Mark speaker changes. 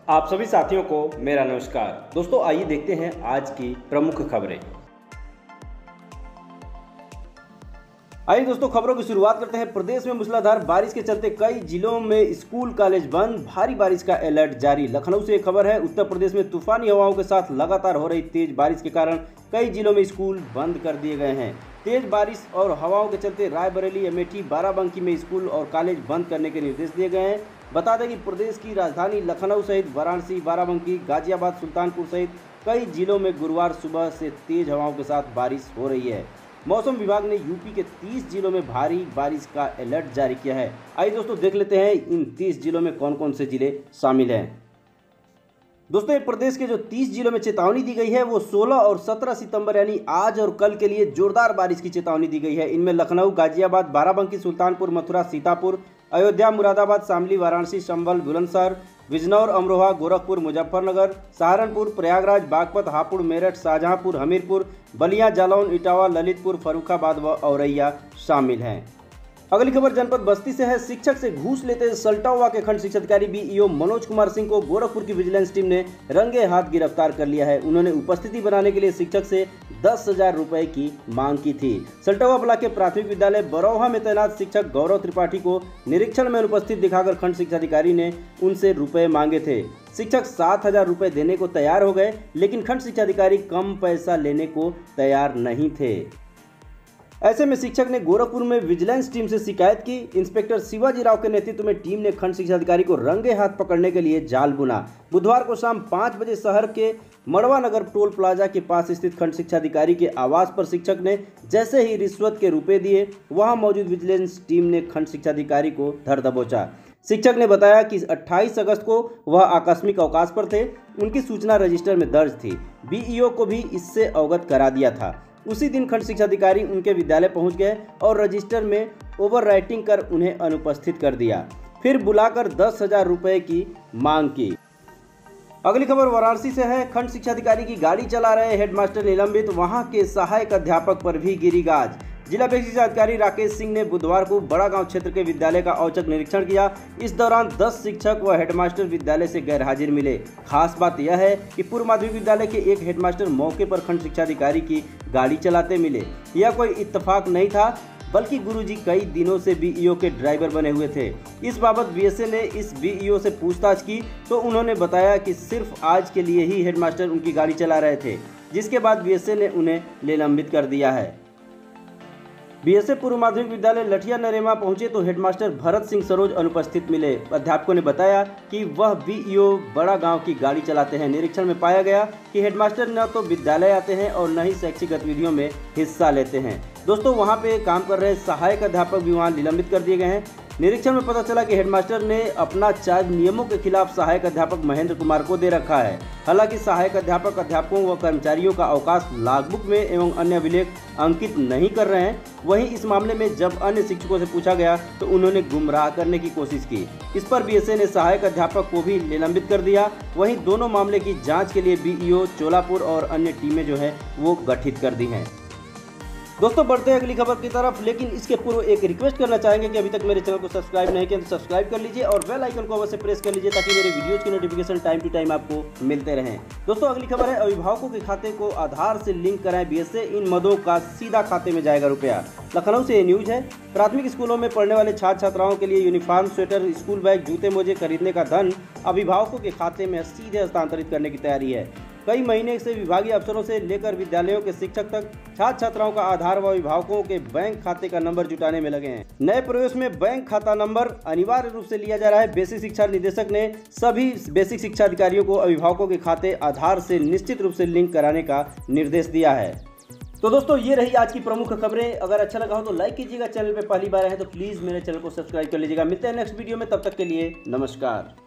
Speaker 1: आप सभी साथियों को मेरा नमस्कार। दोस्तों आइए देखते हैं आज की प्रमुख खबरें। आइए दोस्तों खबरों की शुरुआत करते हैं। प्रदेश में मूसलाधार बारिश के चलते कई जिलों में स्कूल कॉलेज बंद, भारी बारिश का अलर्ट जारी। लखनऊ से एक खबर है। उत्तर प्रदेश में तूफानी हवाओं के साथ लगातार हो रही तेज बारिश के कारण कई जिलों में स्कूल बंद कर दिए गए हैं। तेज बारिश और हवाओं के चलते रायबरेली, अमेठी, बाराबंकी में स्कूल और कॉलेज बंद करने के निर्देश दिए गए हैं। बता दें कि प्रदेश की राजधानी लखनऊ सहित वाराणसी, बाराबंकी, गाजियाबाद, सुल्तानपुर सहित कई जिलों में गुरुवार सुबह से तेज हवाओं के साथ बारिश हो रही है। मौसम विभाग ने यूपी के 30 जिलों में भारी बारिश का अलर्ट जारी किया है। आइए दोस्तों देख लेते हैं इन 30 जिलों में कौन कौन से जिले शामिल हैं। दोस्तों प्रदेश के जो 30 जिलों में चेतावनी दी गई है वो 16 और 17 सितंबर यानी आज और कल के लिए जोरदार बारिश की चेतावनी दी गई है। इनमें लखनऊ, गाजियाबाद, बाराबंकी, सुल्तानपुर, मथुरा, सीतापुर, अयोध्या, मुरादाबाद, शामली, वाराणसी, संभल, बुलंदशहर, बिजनौर, अमरोहा, गोरखपुर, मुजफ्फरनगर, सहारनपुर, प्रयागराज, बागपत, हापुड़, मेरठ, शाहजहांपुर, हमीरपुर, बलिया, जालौन, इटावा, ललितपुर, फर्रुखाबाद व औरैया शामिल हैं। अगली खबर जनपद बस्ती से है। शिक्षक से घूस लेते सल्टावा के खंड शिक्षाधिकारी बीईओ मनोज कुमार सिंह को गोरखपुर की विजिलेंस टीम ने रंगे हाथ गिरफ्तार कर लिया है। उन्होंने उपस्थिति बनाने के लिए शिक्षक से 10,000 रुपए की मांग की थी। सल्टावा ब्लॉक के प्राथमिक विद्यालय बरौहा में तैनात शिक्षक गौरव त्रिपाठी को निरीक्षण में अनुपस्थित दिखाकर खंड शिक्षाधिकारी ने उनसे रुपए मांगे थे। शिक्षक 7,000 रुपए देने को तैयार हो गए, लेकिन खंड शिक्षाधिकारी कम पैसा लेने को तैयार नहीं थे। ऐसे में शिक्षक ने गोरखपुर में विजिलेंस टीम से शिकायत की। इंस्पेक्टर शिवाजी राव के नेतृत्व में टीम ने खंड शिक्षाधिकारी को रंगे हाथ पकड़ने के लिए जाल बुना। बुधवार को शाम 5 बजे शहर के मड़वा नगर टोल प्लाजा के पास स्थित खंड शिक्षाधिकारी के आवास पर शिक्षक ने जैसे ही रिश्वत के रुपए दिए, वहां मौजूद विजिलेंस टीम ने खंड शिक्षाधिकारी को धर दबोचा। शिक्षक ने बताया कि 28 अगस्त को वह आकस्मिक अवकाश पर थे। उनकी सूचना रजिस्टर में दर्ज थी। बीईओ को भी इससे अवगत करा दिया था। उसी दिन खंड शिक्षाधिकारी उनके विद्यालय पहुंच गए और रजिस्टर में ओवर राइटिंग कर उन्हें अनुपस्थित कर दिया। फिर बुलाकर 10,000 रुपए की मांग की। अगली खबर वाराणसी से है। खंड शिक्षाधिकारी की गाड़ी चला रहे हेडमास्टर निलंबित, वहां के सहायक अध्यापक पर भी गिरी गाज। जिला शिक्षा अधिकारी राकेश सिंह ने बुधवार को बड़ा गांव क्षेत्र के विद्यालय का औचक निरीक्षण किया। इस दौरान 10 शिक्षक व हेडमास्टर विद्यालय से गैरहाजिर मिले। खास बात यह है कि पूर्व माध्यमिक विद्यालय के एक हेडमास्टर मौके पर खंड शिक्षाधिकारी की गाड़ी चलाते मिले। यह कोई इत्तेफाक नहीं था, बल्कि गुरुजी कई दिनों से बीईओ के ड्राइवर बने हुए थे। इस बाबत बीएसए ने इस बीईओ से पूछताछ की तो उन्होंने बताया कि सिर्फ आज के लिए ही हेडमास्टर उनकी गाड़ी चला रहे थे, जिसके बाद बीएसए ने उन्हें निलंबित कर दिया है। बीएसए पूर्व माध्यमिक विद्यालय लठिया नरेमा पहुंचे तो हेडमास्टर भरत सिंह सरोज अनुपस्थित मिले। अध्यापकों ने बताया कि वह बीईओ बड़ा गांव की गाड़ी चलाते हैं। निरीक्षण में पाया गया कि हेडमास्टर न तो विद्यालय आते हैं और न ही शैक्षिक गतिविधियों में हिस्सा लेते हैं। दोस्तों वहां पे काम कर रहे सहायक अध्यापक भी वहां निलंबित कर दिए गए हैं। निरीक्षण में पता चला कि हेडमास्टर ने अपना चार्ज नियमों के खिलाफ सहायक अध्यापक महेंद्र कुमार को दे रखा है। हालांकि सहायक अध्यापक अध्यापकों व कर्मचारियों का अवकाश लॉगबुक में एवं अन्य अभिलेख अंकित नहीं कर रहे हैं। वहीं इस मामले में जब अन्य शिक्षकों से पूछा गया तो उन्होंने गुमराह करने की कोशिश की। इस पर बीएसए ने सहायक अध्यापक को भी निलंबित कर दिया। वहीं दोनों मामले की जाँच के लिए बीईओ चोलापुर और अन्य टीमें जो है वो गठित कर दी हैं। दोस्तों बढ़ते हैं अगली खबर की तरफ, लेकिन इसके पूर्व एक रिक्वेस्ट करना चाहेंगे कि अभी तक मेरे चैनल को सब्सक्राइब नहीं किया तो सब्सक्राइब कर लीजिए और बेल आइकन को अवश्य प्रेस कर लीजिए ताकि मेरे वीडियोज की नोटिफिकेशन टाइम टू टाइम आपको मिलते रहें। दोस्तों अगली खबर है, अभिभावकों के खाते को आधार से लिंक कराएं बीएसए, इन मदों का सीधा खाते में जाएगा रुपया। लखनऊ से ये न्यूज है। प्राथमिक स्कूलों में पढ़ने वाले छात्र छात्राओं के लिए यूनिफॉर्म, स्वेटर, स्कूल बैग, जूते मोजे खरीदने का धन अभिभावकों के खाते में सीधे हस्तांतरित करने की तैयारी है। कई महीने से विभागीय अफसरों से लेकर विद्यालयों के शिक्षक तक छात्र छात्राओं का आधार व अभिभावकों के बैंक खाते का नंबर जुटाने में लगे हैं। नए प्रवेश में बैंक खाता नंबर अनिवार्य रूप से लिया जा रहा है। बेसिक शिक्षा निदेशक ने सभी बेसिक शिक्षा अधिकारियों को अभिभावकों के खाते आधार से निश्चित रूप से लिंक कराने का निर्देश दिया है। तो दोस्तों ये रही आज की प्रमुख खबरें। अगर अच्छा लगा हो तो लाइक कीजिएगा। चैनल पे पहली बार आए हैं तो प्लीज़ मेरे चैनल को सब्सक्राइब कर लीजिएगा। मिलते हैं नेक्स्ट वीडियो में, तब तक के लिए नमस्कार।